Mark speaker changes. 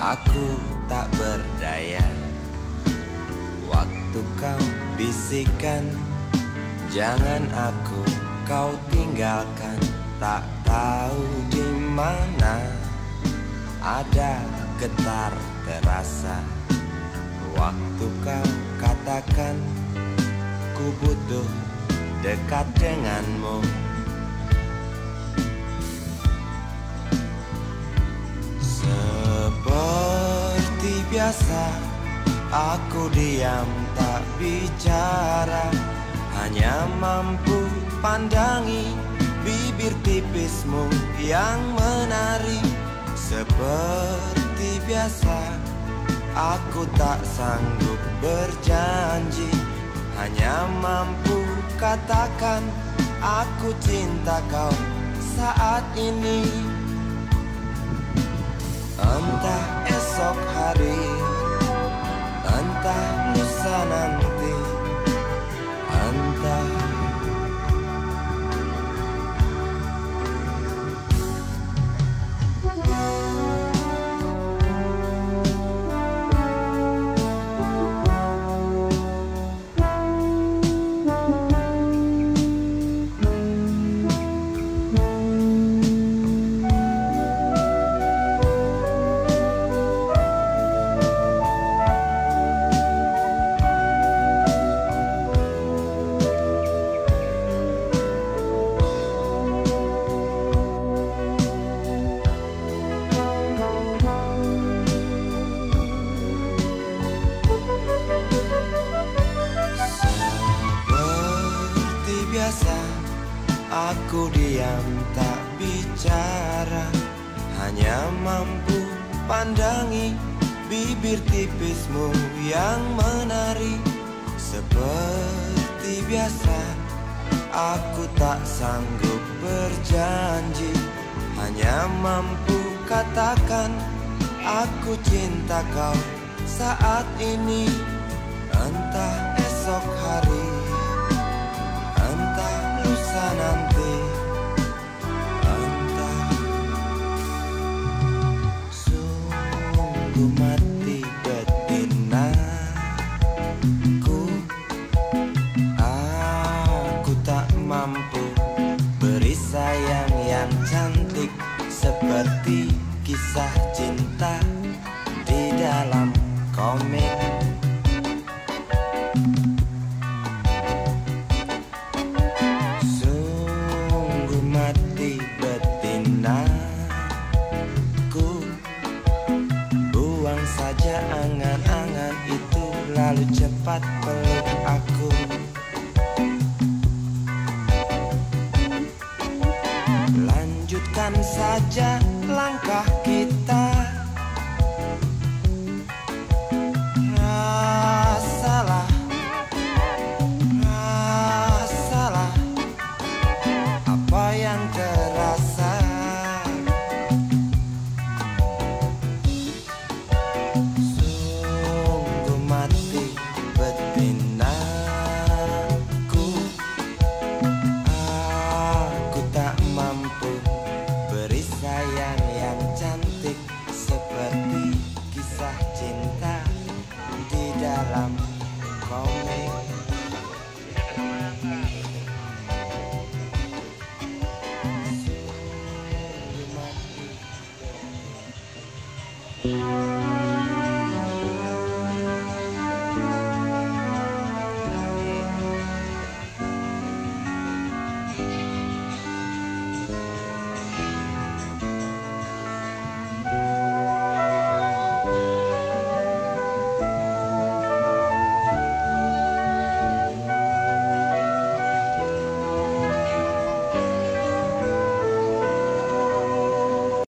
Speaker 1: Aku tak berdaya waktu kau bisikan, jangan aku kau tinggalkan. Tak tahu di mana ada getar terasa waktu kau katakan ku butuh dekat denganmu. Seperti biasa aku diam tak bicara, hanya mampu pandangi bibir tipismu yang menari. Seperti biasa aku tak sanggup berjanji, hanya mampu katakan aku cinta kau saat ini. Entah esok hari, entah lusa nanti, entah biasa aku diam tak bicara, hanya mampu pandangi bibir tipismu yang menari. Seperti biasa aku tak sanggup berjanji, hanya mampu katakan aku cinta kau saat ini. Entah esok hari, entah lusa nanti, entah. Sungguh mati betinaku, aku tak mampu beri sayang yang cantik seperti kisah cinta di dalam komik. Mati betinaku, buang saja angan-angan itu, lalu cepat peluk aku. Lanjutkan saja langkah kita, rasalah apa yang terasa. Sungguh mati betinaku, aku tak mampu beri sayang yang cantik seperti kisah cinta di dalam komik. Sungguh mati.